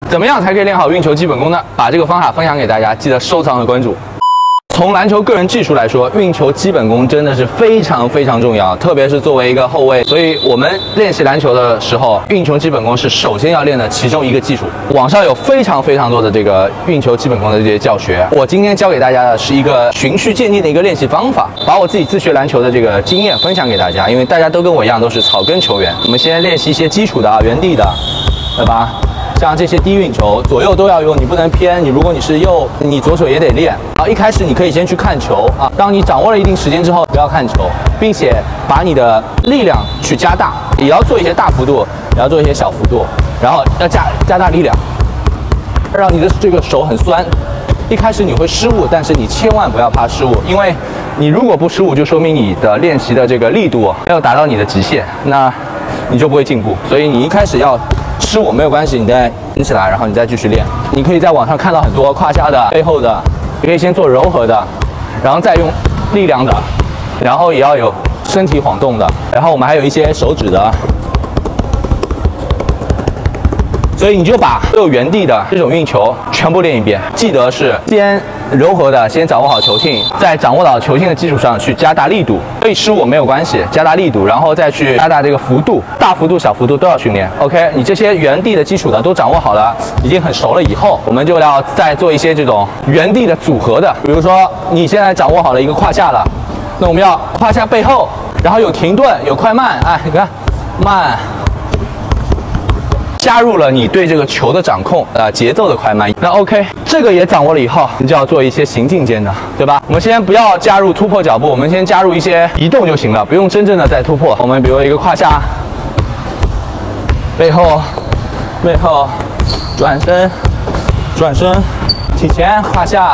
怎么样才可以练好运球基本功呢？把这个方法分享给大家，记得收藏和关注。 从篮球个人技术来说，运球基本功真的是非常非常重要，特别是作为一个后卫，所以我们练习篮球的时候，运球基本功是首先要练的其中一个技术。网上有非常非常多的这个运球基本功的这些教学，我今天教给大家的是一个循序渐进的一个练习方法，把我自己自学篮球的这个经验分享给大家，因为大家都跟我一样都是草根球员，我们先练习一些基础的原地的，对吧？ 像这些低运球，左右都要用，你不能偏。如果你是右，你左手也得练。好，一开始你可以先去看球啊。当你掌握了一定时间之后，不要看球，并且把你的力量去加大，也要做一些大幅度，也要做一些小幅度，然后要加大力量，让你的这个手很酸。一开始你会失误，但是你千万不要怕失误，因为你如果不失误，就说明你的练习的这个力度没有达到你的极限，那你就不会进步。所以你一开始要。 失误没有关系，你再顶起来，然后你再继续练。你可以在网上看到很多胯下的、背后的，你可以先做柔和的，然后再用力量的，然后也要有身体晃动的，然后我们还有一些手指的。所以你就把所有原地的这种运球全部练一遍，记得是先柔和的，先掌握好球性，在掌握到球性的基础上去加大力度。所以失误没有关系，加大力度，然后再去加大这个幅度，大幅度、小幅度都要训练。OK， 你这些原地的基础的都掌握好了，已经很熟了以后，我们就要再做一些这种原地的组合的，比如说你现在掌握好了一个胯下了，那我们要胯下背后，然后有停顿，有快慢，哎，你看，慢。 加入了你对这个球的掌控，节奏的快慢。那 OK， 这个也掌握了以后，你就要做一些行进间的，对吧？我们先不要加入突破脚步，我们先加入一些移动就行了，不用真正的在突破。我们比如一个胯下，背后，转身，体前胯下，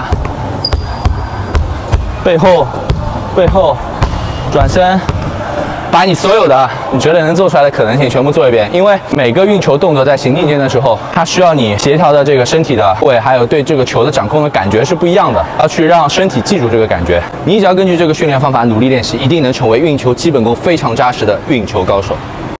背后，转身。 把你所有的你觉得能做出来的可能性全部做一遍，因为每个运球动作在行进间的时候，它需要你协调的这个身体的部位，还有对这个球的掌控的感觉是不一样的，要去让身体记住这个感觉。你只要根据这个训练方法努力练习，一定能成为运球基本功非常扎实的运球高手。